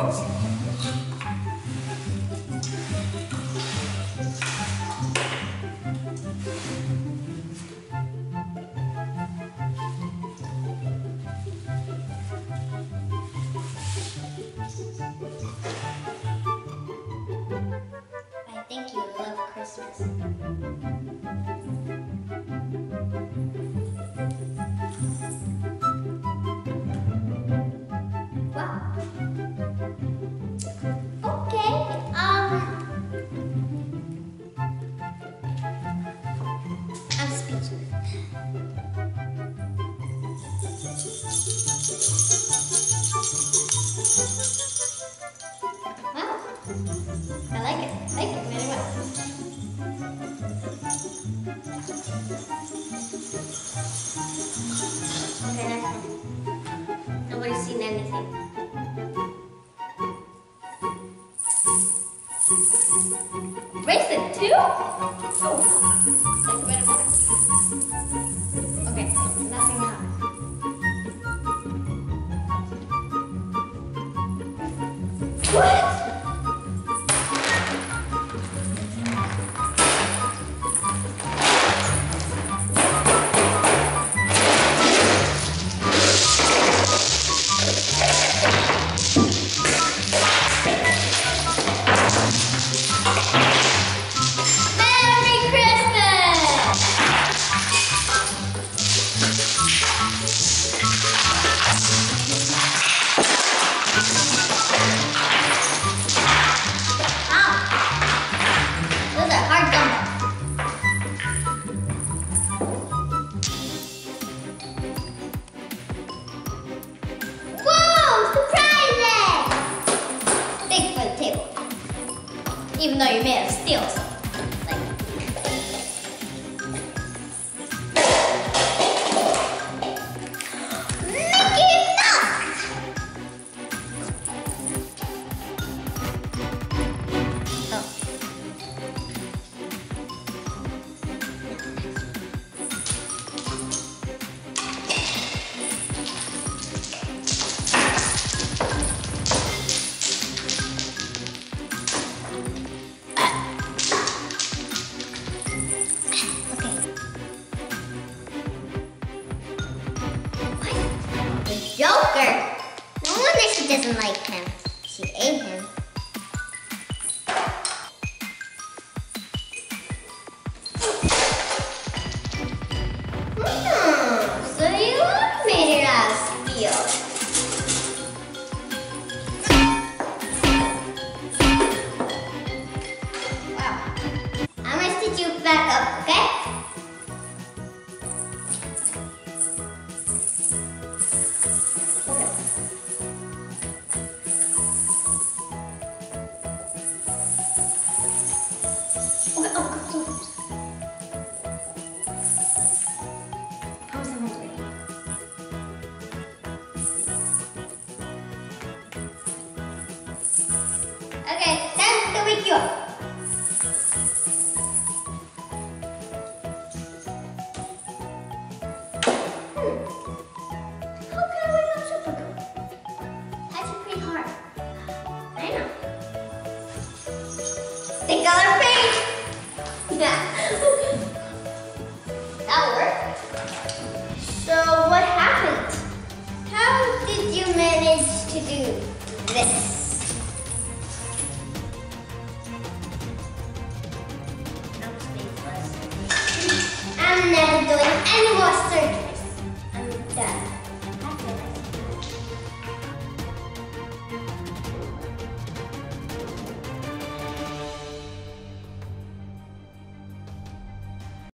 I think you love Christmas. Wow. Okay. I'm speechless. Wow. I like it. I like it very well. Okay, next one. Nobody's seen anything. Bracelet too? Oh, take a better one. Okay, nothing happened. What? Even though you made of steel. Mickey Mouse! Oh. Joker! No wonder she doesn't like him. She ate him. So you are made it out of steel. Wow. I'm gonna stitch you back up, okay? Okay, time to wake you up. How can I wake up super good? That's pretty hard. I know. The color pink. Yeah. That worked. So what happened? How did you manage to do this?